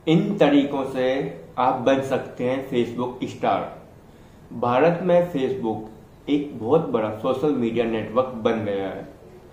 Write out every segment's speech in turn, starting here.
इन तरीकों से आप बन सकते हैं फेसबुक स्टार। भारत में फेसबुक एक बहुत बड़ा सोशल मीडिया नेटवर्क बन गया है।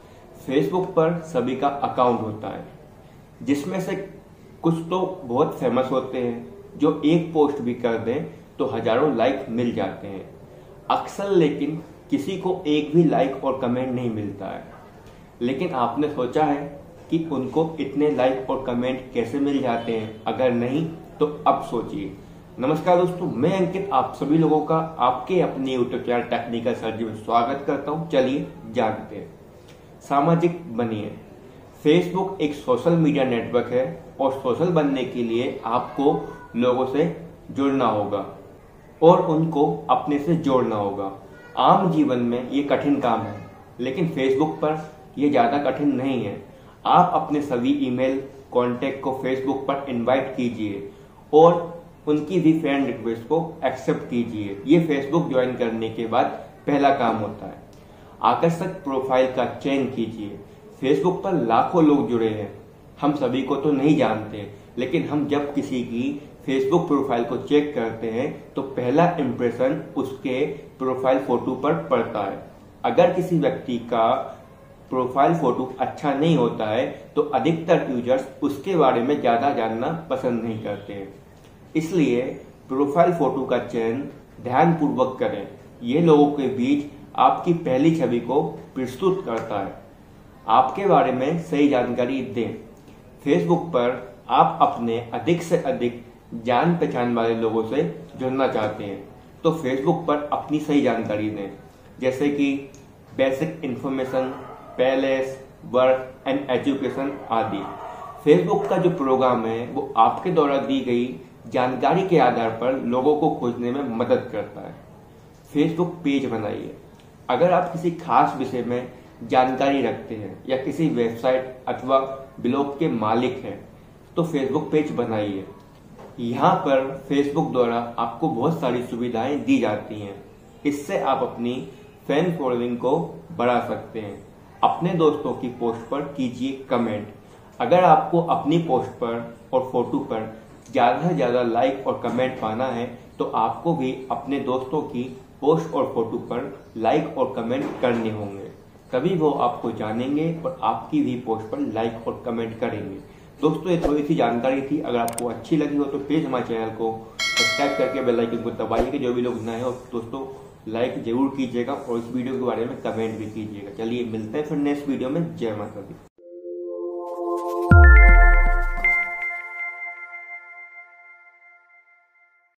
फेसबुक पर सभी का अकाउंट होता है, जिसमें से कुछ तो बहुत फेमस होते हैं जो एक पोस्ट भी कर दें तो हजारों लाइक मिल जाते हैं। अक्सर लेकिन किसी को एक भी लाइक और कमेंट नहीं मिलता है। लेकिन आपने सोचा है कि उनको इतने लाइक और कमेंट कैसे मिल जाते हैं? अगर नहीं तो अब सोचिए। नमस्कार दोस्तों, मैं अंकित आप सभी लोगों का आपके अपने यूट्यूब चैनल टेक्निकल सर्च में स्वागत करता हूं। चलिए जानते हैं। सामाजिक बनिए। फेसबुक एक सोशल मीडिया नेटवर्क है और सोशल बनने के लिए आपको लोगों से जुड़ना होगा और उनको अपने से जोड़ना होगा। आम जीवन में ये कठिन काम है, लेकिन फेसबुक पर यह ज्यादा कठिन नहीं है। आप अपने सभी ईमेल कॉन्टेक्ट को फेसबुक पर इनवाइट कीजिए और उनकी भी फ्रेंड रिक्वेस्ट को एक्सेप्ट कीजिए। ये फेसबुक ज्वाइन करने के बाद पहला काम होता है। आकर्षक प्रोफाइल का चयन कीजिए। फेसबुक पर लाखों लोग जुड़े हैं, हम सभी को तो नहीं जानते, लेकिन हम जब किसी की फेसबुक प्रोफाइल को चेक करते हैं तो पहला इंप्रेशन उसके प्रोफाइल फोटो पर पड़ता है। अगर किसी व्यक्ति का प्रोफाइल फोटो अच्छा नहीं होता है तो अधिकतर यूजर्स उसके बारे में ज्यादा जानना पसंद नहीं करते हैं। इसलिए प्रोफाइल फोटो का चयन ध्यानपूर्वक करें। ये लोगों के बीच आपकी पहली छवि को प्रस्तुत करता है। आपके बारे में सही जानकारी दें। फेसबुक पर आप अपने अधिक से अधिक जान पहचान वाले लोगों से जुड़ना चाहते हैं तो फेसबुक पर अपनी सही जानकारी दें, जैसे कि basic information, palace, work and education आदि। फेसबुक का जो प्रोग्राम है वो आपके द्वारा दी गई जानकारी के आधार पर लोगों को खोजने में मदद करता है। फेसबुक पेज बनाइए। अगर आप किसी खास विषय में जानकारी रखते हैं या किसी वेबसाइट अथवा ब्लॉग के मालिक हैं तो फेसबुक पेज बनाइए। यहाँ पर फेसबुक द्वारा आपको बहुत सारी सुविधाएं दी जाती हैं। इससे आप अपनी फैन फॉलोइंग को बढ़ा सकते हैं। अपने दोस्तों की पोस्ट पर कीजिए कमेंट। अगर आपको अपनी पोस्ट पर और फोटो पर ज्यादा से ज्यादा लाइक और कमेंट पाना है तो आपको भी अपने दोस्तों की पोस्ट और फोटो पर लाइक और कमेंट करने होंगे, तभी वो आपको जानेंगे और आपकी भी पोस्ट पर लाइक और कमेंट करेंगे। दोस्तों, ये थोड़ी सी जानकारी थी। अगर आपको अच्छी लगी हो तो प्लीज हमारे चैनल को सब्सक्राइब करके बेल आइकन को दबाइए कि जो भी लोग नए हो दोस्तों लाइक जरूर कीजिएगा और इस वीडियो के बारे में कमेंट भी कीजिएगा। चलिए मिलते हैं फिर नेक्स्ट वीडियो में। जय माता दी।